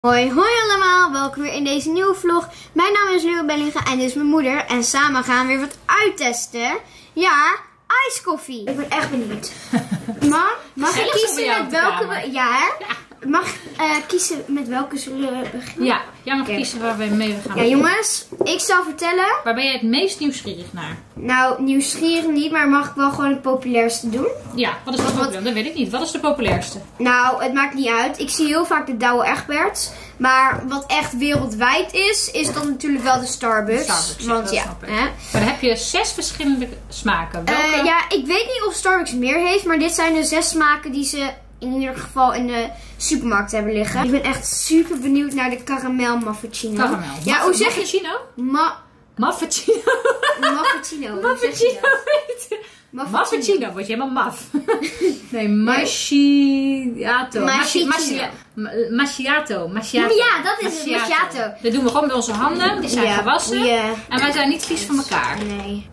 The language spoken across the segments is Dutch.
Hoi allemaal, welkom weer in deze nieuwe vlog. Mijn naam is Leo Bellinga en dit is mijn moeder. En samen gaan we weer wat uittesten. Ja, ijskoffie. Ik ben echt benieuwd. Mam, mag ik kiezen met welke we... Ja, hè? Mag ik kiezen met welke zullen we beginnen? Ja, jij mag kiezen waar we mee gaan. Ja jongens, ik zal vertellen. Waar ben jij het meest nieuwsgierig naar? Nou, nieuwsgierig niet, maar mag ik wel gewoon het populairste doen? Ja, wat is de populairste? Dat weet ik niet. Wat is de populairste? Nou, het maakt niet uit. Ik zie heel vaak de Douwe Egberts. Maar wat echt wereldwijd is dan natuurlijk wel de Starbucks. Want ja, maar dan heb je 6 verschillende smaken. Welke? Ja, ik weet niet of Starbucks meer heeft, maar dit zijn de 6 smaken die ze in ieder geval in de supermarkt hebben liggen. Ik ben echt super benieuwd naar de caramel maffuccino. Caramel. Ja, hoe zeg je? Maffuccino? Maffuccino. Maffuccino, word je helemaal maf. Nee, macchiato. Macchiato. Ja, dat is het. Macchiato. Dat doen we gewoon met onze handen. Die zijn gewassen. Yeah. En wij zijn niet vies van elkaar. Nee.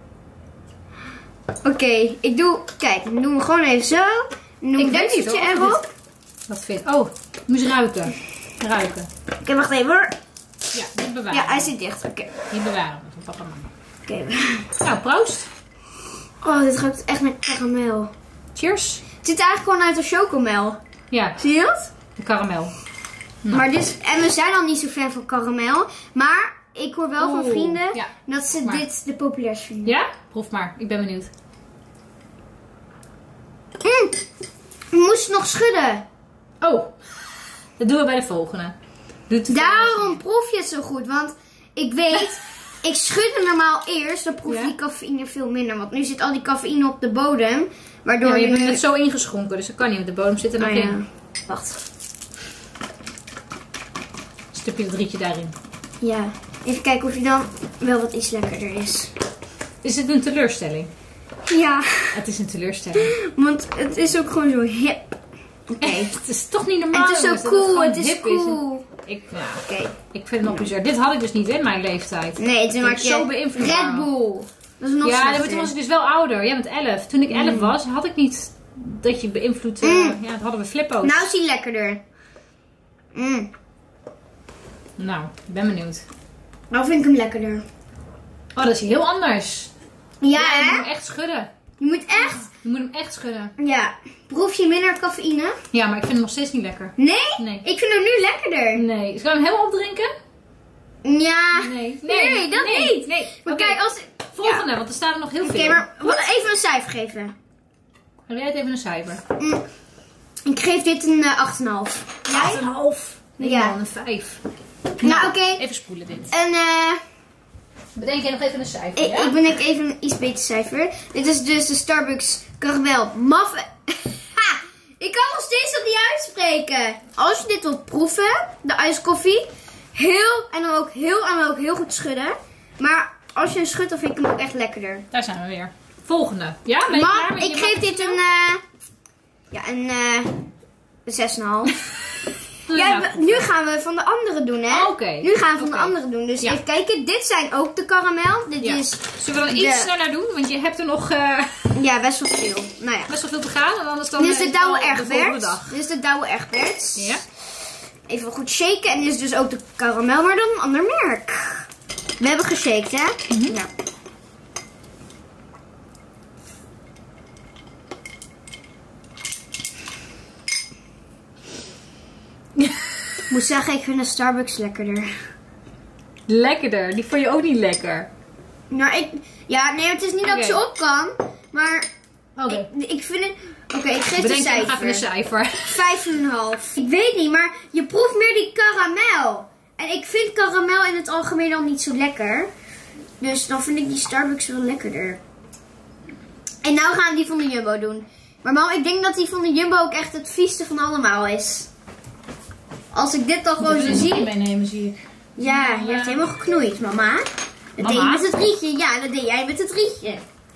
Oké, ik doe... Kijk, dan doen we gewoon even zo. Ik denk niet erop. Wat vind je? Oh, ik moest ruiken. Oké, wacht even hoor. Ja, die bewaren. Ja, hij zit dicht. Oké. Die bewaren we van papa en mama. Oké. Nou, proost. Oh, dit ruikt echt naar karamel. Cheers. Het ziet eigenlijk gewoon uit als chocomel. Ja. Zie je dat? De karamel. Nou. Maar en we zijn al niet zo fan van karamel. Maar ik hoor wel van vrienden dat ze dit de populairste vinden. Ja? Proef maar. Ik ben benieuwd. Je moest nog schudden. Oh. Dat doen we bij de volgende. Daarom proef je het zo goed. Want ik weet, ik schud hem normaal eerst. Dan proef je die cafeïne veel minder. Want nu zit al die cafeïne op de bodem. Waardoor je hebt het zo ingeschonken. Dus dat kan niet. Op de bodem zit er nog in. Wacht. Stukje het rietje daarin. Ja. Even kijken of hij dan wel wat iets lekkerder is. Is het een teleurstelling? Ja. Het is een teleurstelling. Want het is ook gewoon zo hip. Oké. Het is toch niet normaal. Het is zo cool. Het is cool. Ik vind het nog bizar. Dit had ik dus niet in mijn leeftijd. Nee, toen maak je zo beïnvloed. Red Bull. Dat is nog ja, toen was ik dus wel ouder. Jij bent 11. Toen ik 11 was, had ik niet dat je beïnvloed. Ja, dat hadden we flippo's. Nou is hij lekkerder. Nou, ik ben benieuwd. Nou vind ik hem lekkerder. Oh, dat is heel anders. Ja, hè? Je moet hem echt schudden. Je moet echt... Je moet hem echt schudden. Ja. Proef je minder cafeïne? Ja, maar ik vind hem nog steeds niet lekker. Nee? Nee. Ik vind hem nu lekkerder. Nee. Zal ik hem helemaal opdrinken? Ja. Nee, dat niet. Nee. Maar kijk, als... Volgende, want er staan er nog heel veel. Oké, maar even een cijfer geven. Geef jij het even een cijfer? Ik geef dit een 8,5. 8,5? Nee, man, een 5. Nou, oké. Even spoelen dit. En bedenk jij nog even een cijfer, ik bedenk even een iets beter cijfer. Dit is dus de Starbucks caramel muffin. Ik kan nog steeds dat niet uitspreken. Als je dit wilt proeven, de ijskoffie, en dan ook heel goed schudden. Maar als je hem schudt, dan vind ik hem ook echt lekkerder. Daar zijn we weer. Volgende. Ja, ben je klaar met ik geef dit een 6,5. Ja, nu gaan we van de andere doen, hè? Oké. Nu gaan we van de andere doen. Dus even kijken. Dit zijn ook de karamel. Dit is... Zullen we dan iets sneller doen? Want je hebt er nog... Ja, best wel veel. Nou ja. Best wel veel te gaan. En anders dan dit is de Douwe Egberts. Dit is de Douwe Egberts. Ja. Even goed shaken. En dit is dus ook de karamel, maar dan een ander merk. We hebben geshaked, hè? Ja. Ik moet zeggen, ik vind de Starbucks lekkerder. Lekkerder? Die vond je ook niet lekker? Nou, het is niet dat ik ze op kan. Maar ik vind het... Oké, ik geef een cijfer. Een cijfer. 5,5. Ik weet niet, maar je proeft meer die karamel. En ik vind karamel in het algemeen al niet zo lekker. Dus dan vind ik die Starbucks wel lekkerder. En nou gaan we die van de Jumbo doen. Maar mam, ik denk dat die van de Jumbo ook echt het vieste van allemaal is. Als ik dit dan gewoon zo zie. Meenemen, zie ik. Ja, je hebt helemaal geknoeid, mama. Dat deed je met het rietje. Ja, dat deed jij met het rietje.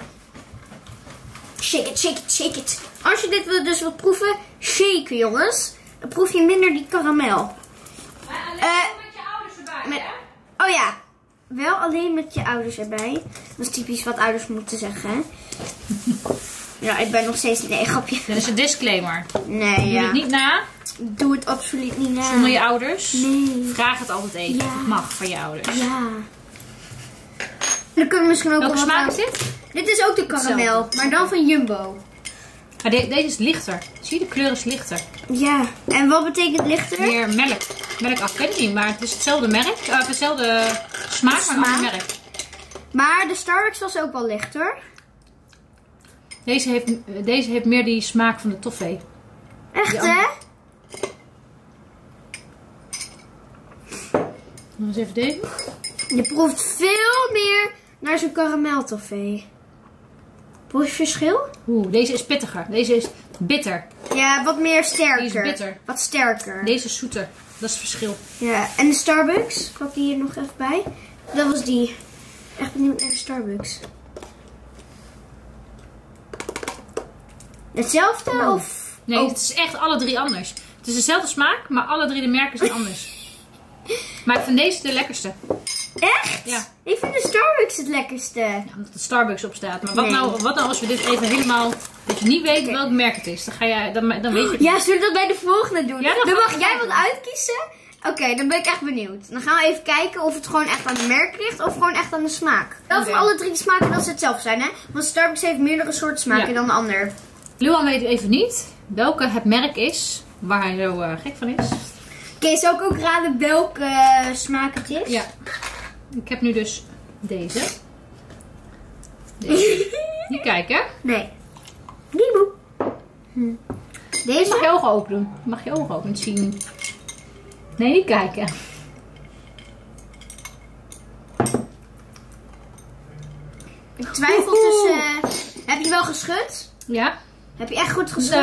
Shake it, shake it, shake it. Als je dit dus wilt proeven, shaken jongens. Dan proef je minder die karamel. Maar alleen met je ouders erbij, hè? Oh ja, wel alleen met je ouders erbij. Dat is typisch wat ouders moeten zeggen, hè? Ja, ik ben nog steeds... Nee, grapje. Dat is een disclaimer. Nee, Doe ja. het niet na. Doe het absoluut niet na. Zonder je ouders. Nee. Vraag het altijd even. Ja. of Het mag van je ouders. Ja. Dan kunnen we misschien ook Welke wel smaak wat is aan- dit? Dit is ook de karamel, Hetzelfde. maar dan van Jumbo. Maar deze is lichter. Zie je, de kleur is lichter. Ja. En wat betekent lichter? Meer melk. Melk af, ken ik niet, maar het is hetzelfde merk. Hetzelfde smaak, maar een ander merk. Maar de Starbucks was ook wel lichter. Deze heeft meer die smaak van de toffee. Echt, Die hè? Nog eens even deze. Je proeft veel meer naar zo'n karameltoffee. Proef je verschil? Oeh, deze is pittiger. Deze is bitter. Ja, wat meer sterker. Die is bitter. Wat sterker. Deze is zoeter. Dat is het verschil. Ja, en de Starbucks, pak die hier nog even bij. Dat was die. Echt benieuwd naar de Starbucks. Hetzelfde of? Nee, Oh. het is echt alle drie anders. Het is dezelfde smaak, maar alle drie de merken zijn anders. Maar ik vind deze de lekkerste. Echt? Ja. Ik vind de Starbucks het lekkerste. Ja, omdat er Starbucks op staat. Maar Nee. wat nou als we dit even helemaal... Dat je niet weet welk merk het is. Dan weet je het. Ja, zullen we dat bij de volgende doen? Ja, dan dan gaan we mag jij kijken. wat uitkiezen. Oké, dan ben ik echt benieuwd. Dan gaan we even kijken of het gewoon echt aan het merk ligt of gewoon echt aan de smaak. Wel van Oké. alle drie de smaken dat ze hetzelfde zijn, hè? Want Starbucks heeft meerdere soorten smaken Ja. dan de ander. Luan weet even niet welke het merk is waar hij zo gek van is. Oké, zou ik ook raden welke smaak het is? Ja. Ik heb nu dus deze. Deze. Niet kijken. Nee. Lieboe. Deze? Mag je ogen open doen. Mag je ogen open zien. Nee, niet kijken. Ik twijfel tussen... heb je wel geschud? Ja. Heb je echt goed Dus, geschud?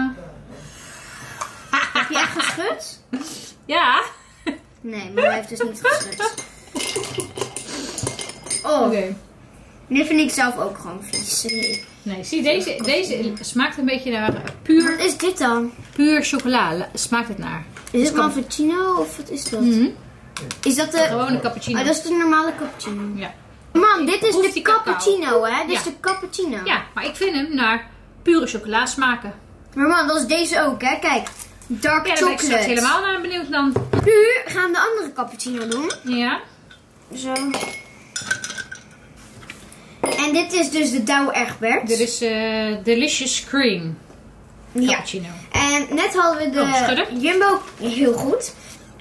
Heb je echt geschud? ja. Nee, maar hij heeft dus niet geschud. Oh, Oké. dit vind ik zelf ook gewoon vies. Nee, zie deze smaakt een beetje naar Wat is dit dan? puur chocola. Smaakt het naar. Is het cappuccino of wat is dat? Mhm. Is dat de... Gewoon een cappuccino. Oh, dat is de normale cappuccino. Ja. Man, dit is proef de die cacao. cappuccino, hè? Dit Ja. is de cappuccino. Ja, maar ik vind hem naar pure chocola smaken. Maar man, dat is deze ook, hè? Kijk. Dark Ja, daar ben ik straks chocolate. helemaal naar benieuwd dan. Nu gaan we de andere cappuccino doen. Ja. Zo. En dit is dus de Douwe Egberts. Dit is Delicious Cream Ja. cappuccino. En net hadden we Oh, de schudden. Jumbo. Heel goed.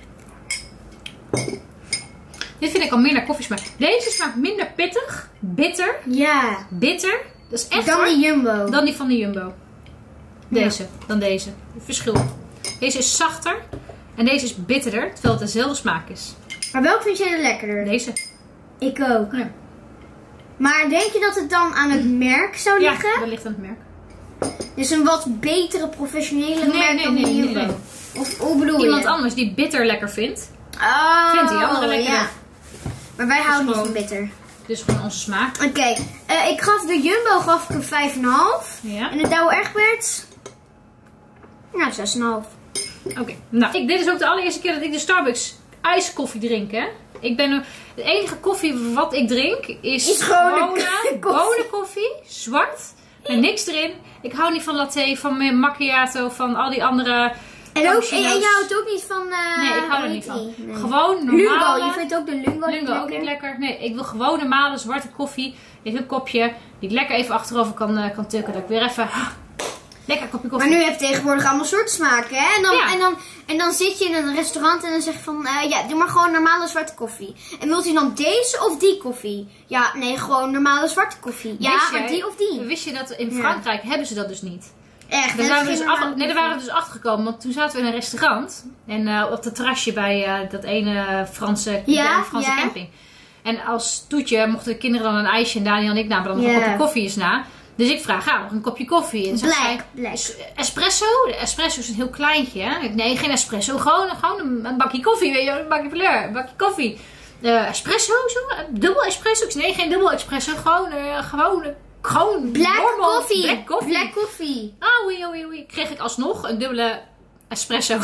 Dit vind ik al meer naar koffie smaak. Deze smaakt minder pittig. Bitter. Ja. Bitter. Dat is echt Dan hoor. de Jumbo. Dan die van de Jumbo. Deze. Dan deze. Het verschil. Deze is zachter. En deze is bitterder. Terwijl het dezelfde smaak is. Maar welke vind jij de lekkerder? Deze. Ik ook. Ja. Maar denk je dat het dan aan het merk zou Ja, liggen? dat ligt aan het merk. Dus een wat betere, professionele Nee, merk nee, dan de nee, Jumbo? nee, nee. Of hoe bedoel je? Iemand anders die bitter lekker vindt. Oh, Vindt die andere lekkerder. ja. Maar wij houden niet gewoon- van bitter. Dus gewoon onze smaak. Oké, ik gaf de Jumbo gaf ik een 5,5. Ja. En de Douwe Egberts? Nou, 6,5. Oké. Nou, dit is ook de allereerste keer dat ik de Starbucks ijskoffie drink, hè. De enige koffie wat ik drink is gewone gewone bonenkoffie, zwart, met niks erin. Ik hou niet van latte, van macchiato, van al die andere En cappuccino's. je houdt ook niet van... Nee, ik hou er hoe niet heet van. die? Nee. Gewoon Lungo, normale... je vindt ook de Lungo, Lungo ook niet lekker. Nee, ik wil gewoon normale zwarte koffie. Even een kopje, die ik lekker even achterover kan tukken. Dat ik weer even... lekker kopje koffie. Maar nu heb je tegenwoordig allemaal soorten smaken, hè? En dan, Ja. en dan zit je in een restaurant en dan zeg je van... ja, doe maar gewoon normale zwarte koffie. En wilt u dan deze of die koffie? Ja, nee, gewoon normale zwarte koffie. Ja, Wist maar jij- die of die? Wist je dat in Ja. Frankrijk hebben ze dat dus niet? Echt, Daar waren we geen dus normale daar waren we dus achtergekomen. Want toen zaten we in een restaurant. En op het terrasje bij dat ene Franse Ja, camping. En als toetje mochten de kinderen dan een ijsje. En Daniel en ik namen dan nog een Ja. kopje koffie eens na. Dus ik vraag, nog een kopje koffie. En zegt zij, Black. espresso? De espresso is een heel kleintje. Hè? Nee, geen espresso. Gewoon een bakje koffie. Weet je, een bakje fleur. Een bakje koffie. Espresso? Zo? Dubbel espresso? Ik zei, nee, geen dubbel espresso. Gewoon Black normal coffee. Black coffee. Black coffee. Oh, oei. Kreeg ik alsnog een dubbele espresso.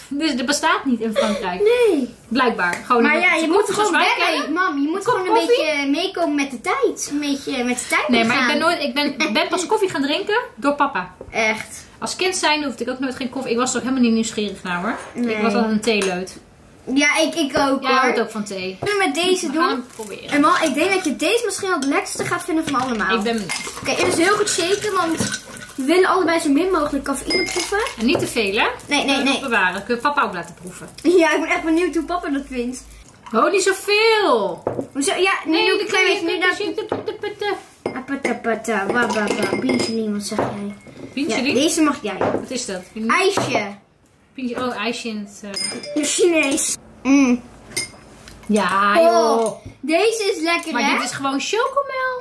Dus dat bestaat niet in Frankrijk. Nee. Blijkbaar. Gewoon Maar ja, je moet gewoon weg. Mam, je moet gewoon een beetje meekomen met de tijd. Een beetje met de tijd Nee, maar meegaan. ik ben pas koffie gaan drinken door papa. Echt. Als kind zijn hoefde ik ook nooit geen koffie. Ik was er ook helemaal niet nieuwsgierig naar hoor. Nee. Ik was al een theeleut. Ja, ik ook Jij hoor. houdt ook van thee. We met deze We gaan doen. hem proberen. En Mam, ik denk dat je deze misschien wel het lekkerste gaat vinden van allemaal. Ik ben benieuwd. Oké, eerst heel goed shaken, want we willen allebei zo min mogelijk cafeïne proeven. En niet te veel hè? Nee. Bewaren. Dat kun je papa ook laten proeven. Ja, ik ben echt benieuwd hoe papa dat vindt. Oh, niet zoveel. Hoezo? Ja, nu doe ik een klein beetje. Nu dat Pincheline, wat zeg jij? Ja, Pincheline? deze mag jij. Wat is dat? IJsje. Oh, ijsje in het... De Chinees. Ja, joh. Oh, deze is lekker, Maar hè? dit is gewoon chocomel.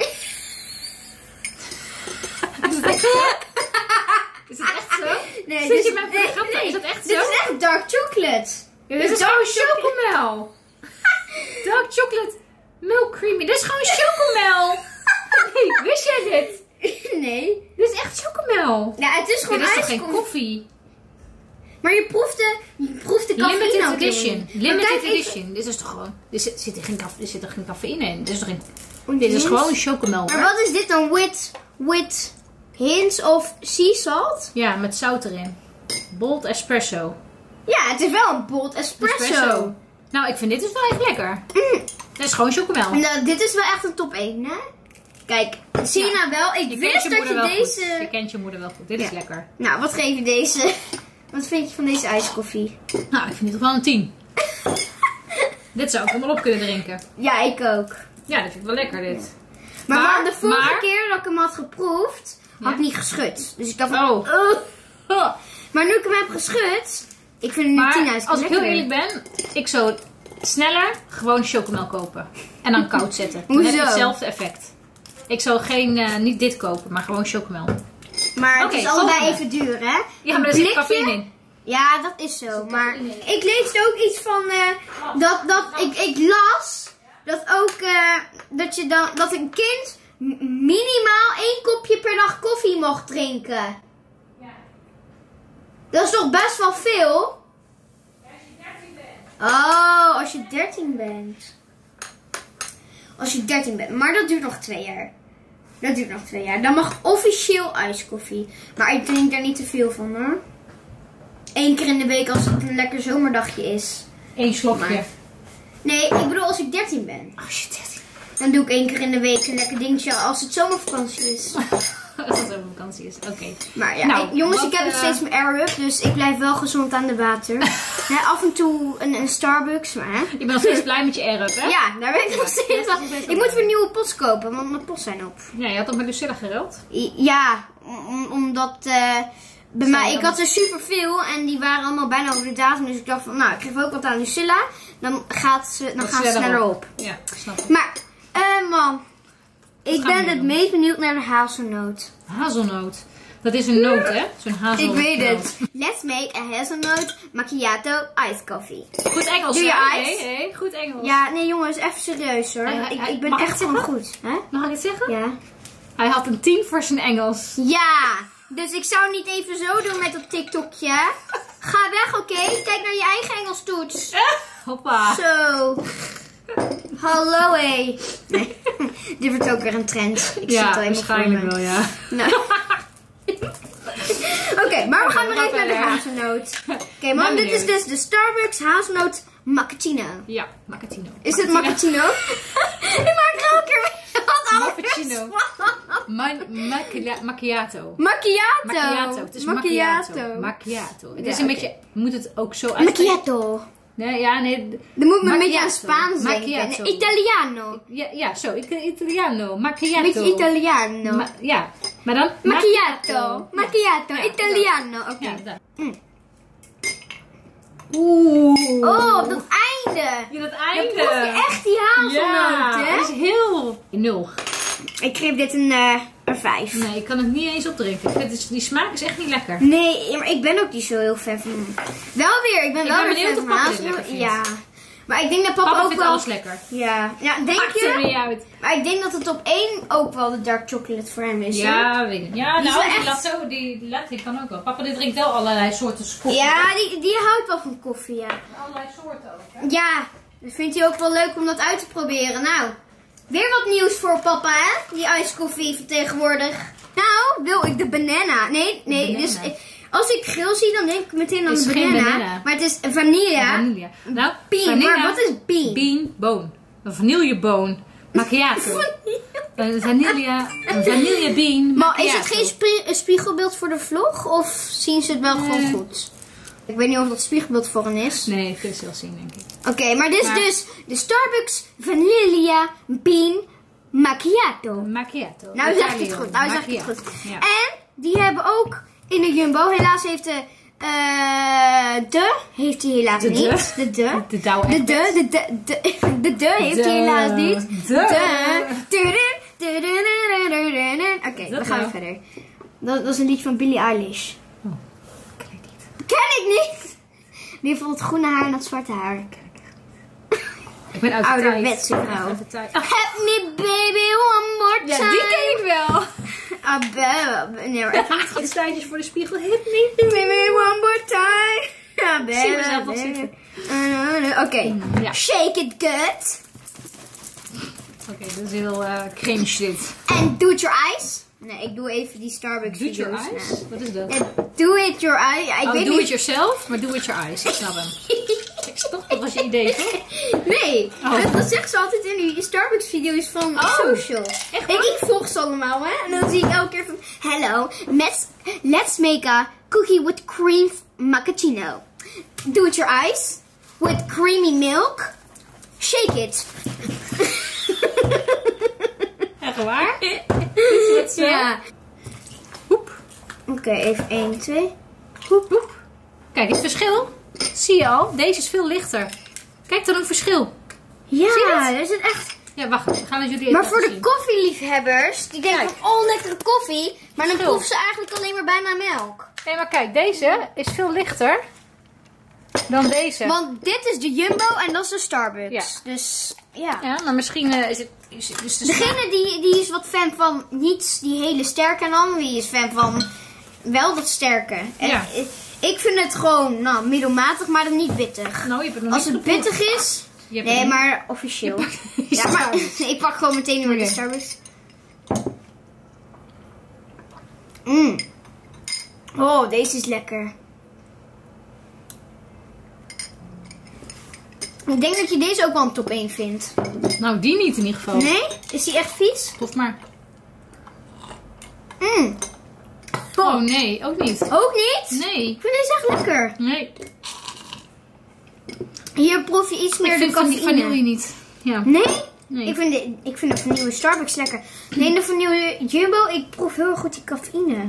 Is het echt zo? Is het echt zo? Nee, Zit dit je mij voor de grap? nee, Is dat echt dit zo? is echt dark chocolate. Ja, dit is gewoon chocomel. Dark chocolate milk creamy. Dit is gewoon chocomel. Nee, wist jij dit? Nee. Dit is echt chocomel. Ja, het is gewoon Dit is toch ijs. geen koffie? Maar je proeft de cafeïne Limited ook edition. in. Limited Maar kijk, edition. Dit is toch gewoon... Er zit er geen cafeïne in. Dit is toch geen... ik- Dit is gewoon chocomel. Maar hoor. wat is dit dan? With hints of sea salt? Ja, met zout erin. Bold espresso. Ja, het is wel een bold espresso. Nou, ik vind dit dus wel echt lekker. Dit is gewoon chocomel. Nou, dit is wel echt een top 1, hè? Kijk, zie je nou wel? Ik Je kent wist je dat moeder je wel deze... goed. Je kent je moeder wel goed. Dit is Ja. lekker. Nou, wat geef je deze? Wat vind je van deze ijskoffie? Nou, ik vind dit toch wel een 10. Dit zou ik allemaal op kunnen drinken. Ja, ik ook. Ja, dat vind ik wel lekker dit. Maar, de vorige maar- keer dat ik hem had geproefd, had ik Ja? niet geschud. Dus ik dacht van... Oh. Maar nu ik hem heb geschud, ik vind het nu 10 Maar als ik heel eerlijk ben, ik zou sneller gewoon chocomel kopen. En dan koud zetten. Dan heb je Hoezo? hetzelfde effect. Ik zou niet dit kopen, maar gewoon chocomel. Maar het Oké, is allebei volgende. even duur, hè? Ja, maar er zit cafeïne in. Ja, dat is zo. Maar ik lees ook iets van ik las dat ook dat een kind minimaal 1 kopje per dag koffie mocht drinken. Dat is toch best wel veel? Oh, als je 13 bent. Als je 13 bent. Maar dat duurt nog 2 jaar. Dat duurt nog 2 jaar. Dan mag officieel ijskoffie. Maar ik drink daar niet te veel van, hoor. 1 keer in de week als het een lekker zomerdagje is. 1 slokje. Maar- Nee, ik bedoel als ik 13 ben. Oh shit, 13. Dan doe ik 1 keer in de week een lekker dingetje als het zomervakantie is. Als het over vakantie is. Oké. Maar ja, Nou, jongens, wat, ik heb nog steeds mijn Air-Up, dus ik blijf wel gezond aan de water. Af en toe een Starbucks, maar hè. Je bent nog steeds blij met je Air-Up, hè? Ja, daar ben ik nog steeds Ja, van. Ik moet weer nieuwe post kopen, want mijn post zijn op. Ja, je had toch met Lucilla gereld? Ja, omdat bij mij, ik had er superveel en die waren allemaal bijna over de datum. Dus ik dacht van, nou, ik geef ook wat aan Lucilla. Dan gaan ze sneller op. Ja, snap ik. Maar, man, ik gaan we ben nu het doen? meest benieuwd naar de hazelnoot. Hazelnoot. Dat is een noot, hè? Zo'n hazelnoot. Ik weet het. Let's make a hazelnoot macchiato iced coffee. Goed Engels, Doe je hè? ijs? Hey, goed Engels. Ja, nee jongens, even serieus hoor. Ik ben mag ik echt het gewoon zeggen? goed. Hè? Mag ik het zeggen? Ja. Hij had een 10 voor zijn Engels. Ja, dus ik zou niet even zo doen met dat TikTokje. Ga weg, oké? Kijk naar je eigen Engels toets. Hoppa. Zo. Hallo, hé. Nee, dit wordt ook weer een trend. Ik zie het al helemaal voor me. wel, ja. Nou. Oké, maar we gaan weer we even naar de verder. hazelnoot. Oké, man, Ben dit is dus de Starbucks hazelnoot macchiato. Ja, macchiato. Is het macchiato? Ik maak er elke keer weer wat anders Macchiato. van. Macchiato. Macchiato. Macchiato. Het is macchiato. Macchiato. Het is een beetje... Moet het ook zo uitspreken? Macchiato. Nee, ja, nee. Dan moet ik een beetje aan Macchiato. Spaans denken. Macchiato. Italiano. Ja, zo. Italiano. Macchiato. Een beetje Italiano. Ja, maar dan... Macchiato. Macchiato. Ja, Italiano. Oké. Ja, daar. Oeh. Oh, op dat einde. Ja, dat Dan einde. proef je echt die hazelnoot, hè? dat is heel... 0. Ik geef dit een 5. Nee, ik kan het niet eens opdrinken. Ik vind die smaak is echt niet lekker. Nee, maar ik ben ook niet zo heel fan van. Wel weer, ik ben wel ben weer benieuwd fan of van papa dit hazelnoot. lekker vindt. Ja. Maar ik denk dat papa ook vindt wel... alles lekker. Ja, denk Maakt er je? niet uit. Maar ik denk dat het op 1 ook wel de dark chocolate voor hem is. Ja, weet ik. Ja, Die is nou, wel die echt- latte, die latte kan ook wel. Papa, die drinkt wel allerlei soorten koffie. Ja, die houdt wel van koffie, ja. Allerlei soorten ook, hè? Ja, dat vindt hij ook wel leuk om dat uit te proberen. Nou, weer wat nieuws voor papa, hè? Die ijskoffie van tegenwoordig. Nou, wil ik de banana. Nee, Banana. dus als ik geel zie, dan denk ik meteen aan Het de is geen banana. banana. Maar het is vanilla. Vanille. Nou, Bean, vanilla, maar wat is bean? Bean, boon. Een vanilleboon. Macchiato. Een vanille bean. Maar is het macchiato. geen spiegelbeeld voor de vlog? Of zien ze het wel gewoon goed? Ik weet niet of dat spiegelbeeld voor hen is. Nee, ik kun je zelf zien, denk ik. Oké, maar dit is dus de Starbucks Vanilla Bean Macchiato. Macchiato. Nou zeg je het goed. Nou zeg je het Macchiato. goed. Ja. En die hebben ook in de Jumbo. Helaas heeft de heeft hij helaas De niet. De Douwe De heeft hij helaas niet. Oké, Dat dan gaan we wel. verder. Dat is een liedje van Billie Eilish. Ken ik niet. Ken ik niet. In ieder geval het groene haar en het zwarte haar. Ik ben uit de tijd. Ouderwetse vrouw. Uit de tijd. Help me baby one more Ja, time. die ken ik wel. Nee, maar ik ga Wat staartjes voor de spiegel. Hit me. baby one more time. Zie mezelf wel zitten. Oké. Ja. Shake it good. Oké, dat is heel cringe dit. And do it your eyes. Nee, ik doe even die Starbucks Do it your video's eyes? na. Wat is dat? Do it your eyes. Ja, ik weet do niet. it yourself, maar do it your eyes. Ik snap hem. Ik toch, dat was je idee, toch? Nee, Oh. dat zegt ze altijd in die Starbucks video's van social. Echt Ik volg ze allemaal, hè. En dan zie ik elke keer van... Hello, let's make a cookie with cream macchiato. Do it your eyes. With creamy milk. Shake it. Echt waar? Ja. Hoep. Oké, even 1, 2. Hoep, hoep. Kijk, het verschil. Zie je al? Deze is veel lichter. Kijk dan een verschil. Ja, Zie je dat? dat is het echt... Ja, wacht. We gaan het jullie even Maar voor de laten koffieliefhebbers, die denken Kijk. van, oh, lekkere koffie. Maar dan Verschil. proeven ze eigenlijk alleen maar bijna melk. zien. Nee, maar kijk. Deze is veel lichter dan deze. Want dit is de Jumbo en dat is de Starbucks. Ja. Dus, ja. Ja, maar misschien is het... Is de Degene die is wat fan van niet die hele sterke en de andere die is fan van wel dat sterke. En Ja. ik vind het gewoon middelmatig, maar dan niet bittig. Nou, je hebt het nog Als niet het geproefd. pittig is, Je hebt nee, het maar officieel. niet. Ja, maar ik pak gewoon meteen weer de Oké. Starbucks. Oh, deze is lekker. Ik denk dat je deze ook wel een top 1 vindt. Nou, die niet in ieder geval. Nee? Is die echt vies? Proef maar. Top. Oh nee, ook niet. Ook niet? Nee. Ik vind deze echt lekker. Nee. Hier proef je iets meer Ik de vind van die cafeïne. vanille niet. Ja. Nee? Nee. Ik vind de vanille Starbucks lekker. Nee, de vanille Jumbo, ik proef heel erg goed die cafeïne.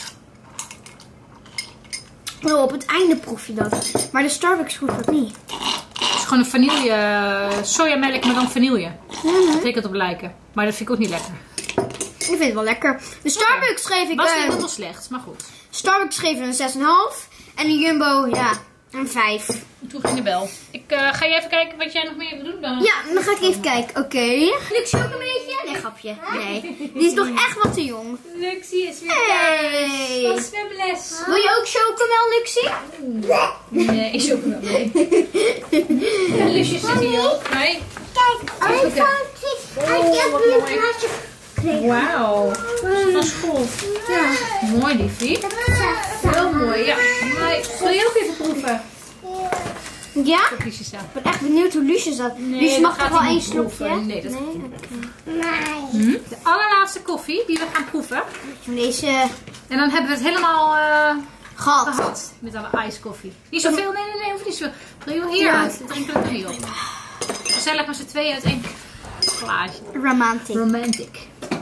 Oh, op het einde proef je dat. Maar de Starbucks proef dat niet. Het is gewoon een vanille, sojamelk, maar dan vanille. Dat vind ik het op lijken. Maar dat vind ik ook niet lekker. Ik vind het wel lekker. De Starbucks geef ik Was niet dat wel slecht, maar goed. Starbucks geef ik een 6,5. En de Jumbo, ja, een 5. Toen ging de bel. Ik ga je even kijken wat jij nog meer wil doen dan. Ja, dan ga ik even kijken. Oké. Luxe ook een beetje? Nee, grapje. Nee. Die is nog echt wat te jong. Luxie is weer Hey. Van zwemles. Wil je ook chocomel, Luxie? Nee, is ook wel nee. Ja, Luxie zit hier ook. Nee. Kijk, Oké. wat mooi. Wauw. Van school. Ja. Mooi, liefie. Heel mooi, ja. Maar wil je ook even proeven? Ja? Op Lucie staat. Ik ben echt benieuwd hoe Lucie dat. Nee, Lucie dat mag gaat toch wel hij één niet proeven. slokje? Nee, dat gaat hij Nee, De allerlaatste koffie die we gaan proeven. Deze En dan hebben we het helemaal gehad. gehad. Met alle ijskoffie. Niet zoveel, nee, hoeft niet zo. Wil je hier Ja. uit? Drinken we het er niet op. Gezellig met z'n tweeën uit één glaasje. Romantic. Romantic.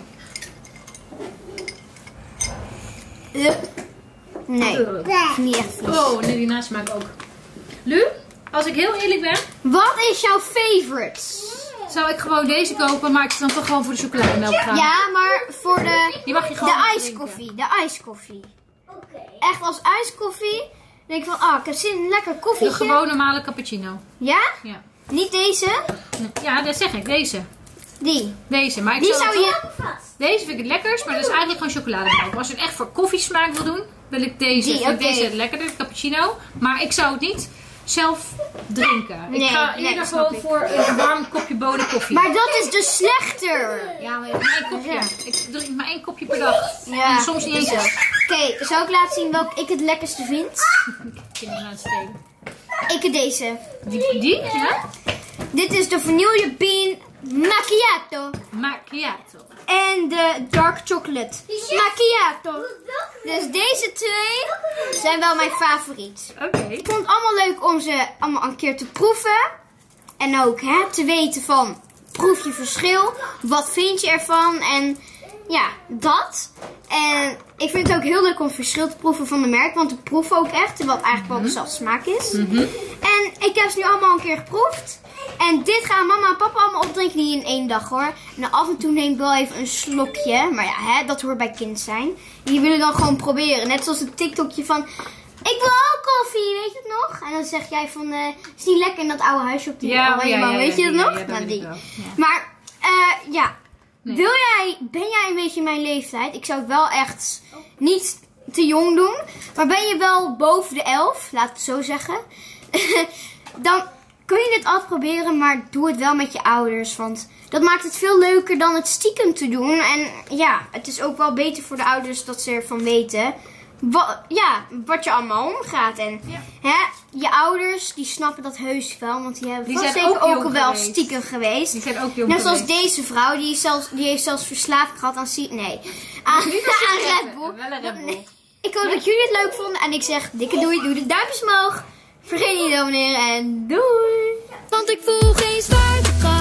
Nee, niet echt vies. Oh, nee, die nasmaak ook. Lu, als ik heel eerlijk ben, Wat is jouw favorite? zou ik gewoon deze kopen, maar ik zou dan toch gewoon voor de chocolademelk gaan. Ja, maar voor Die mag je gewoon de drinken. ijskoffie. De ijskoffie. Echt als ijskoffie. Dan denk ik van, ik heb zin in een lekker De koffietje. gewoon normale cappuccino. Ja? Ja. Niet deze? Ja, dat zeg ik. Deze. Deze. Maar ik Die zou je... Deze vind ik het lekkerst, maar dat is eigenlijk gewoon chocolademelk. Maar als je het echt voor koffiesmaak wil doen, wil ik deze. Vind ik deze het lekkerder, de cappuccino. Maar ik zou het niet zelf drinken. Ik ga eerder gewoon voor een warm kopje bonen koffie. Maar dat is dus slechter. Ja, maar één kopje. Ja. Ik drink maar 1 kopje per dag. Ja. En soms niet eens. Oké, zal ik laten zien welke ik het lekkerste vind? Kinderen aan het spelen. Ik heb deze. Die? Ja? Dit is de vanille bean macchiato. Macchiato. En de dark chocolate macchiato. Dus deze 2 zijn wel mijn favoriet. Oké. Ik vond het allemaal leuk om ze allemaal een keer te proeven. En ook te weten van, proef je verschil? Wat vind je ervan? En ja, dat. En ik vind het ook heel leuk om het verschil te proeven van de merk. Want ik proef ook echt, wat eigenlijk wel dezelfde smaak is. En ik heb ze nu allemaal een keer geproefd. En dit gaan mama en papa allemaal opdrinken, niet in 1 dag hoor. En dan af en toe neem ik wel even een slokje. Maar ja, dat hoort bij kind zijn. En die willen dan gewoon proberen. Net zoals het TikTokje van, ik wil ook koffie, weet je het nog? En dan zeg jij van, is niet lekker in dat oude huisje op die oranje man, weet je het nog? Ja, die. Ja. Maar, ja. Nee. Ben jij een beetje mijn leeftijd? Ik zou het wel echt niet te jong doen. Maar ben je wel boven de 11, laat ik het zo zeggen. Dan kun je dit altijd proberen, maar doe het wel met je ouders. Want dat maakt het veel leuker dan het stiekem te doen. En ja, het is ook wel beter voor de ouders dat ze ervan weten wat je allemaal omgaat. En je ouders, die snappen dat heus wel. Want die hebben vast zeker ook wel stiekem geweest. Die zijn ook jong Net zoals geweest. deze vrouw, die heeft zelfs verslaving gehad aan aan Red Bull. Wel een Red Bull. Ik hoop dat jullie het leuk vonden. En ik zeg dikke doei, doe de duimpjes omhoog. Vergeet niet te abonneren en doei. Want ik voel geen zwaartekracht.